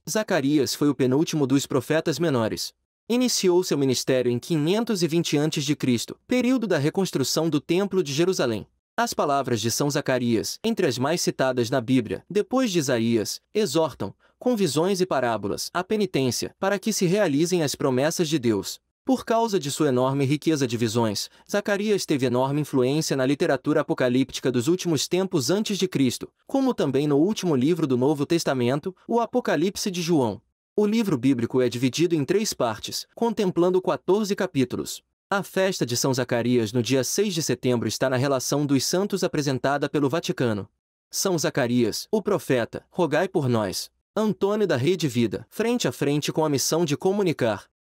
Zacarias foi o penúltimo dos profetas menores. Iniciou seu ministério em 520 a.C., período da reconstrução do Templo de Jerusalém. As palavras de São Zacarias, entre as mais citadas na Bíblia, depois de Isaías, exortam, com visões e parábolas, a penitência, para que se realizem as promessas de Deus. Por causa de sua enorme riqueza de visões, Zacarias teve enorme influência na literatura apocalíptica dos últimos tempos antes de Cristo, como também no último livro do Novo Testamento, o Apocalipse de João. O livro bíblico é dividido em 3 partes, contemplando 14 capítulos. A festa de São Zacarias no dia 6 de setembro está na relação dos santos apresentada pelo Vaticano. São Zacarias, o profeta, rogai por nós. Antônio da Rede Vida, frente a frente com a missão de comunicar,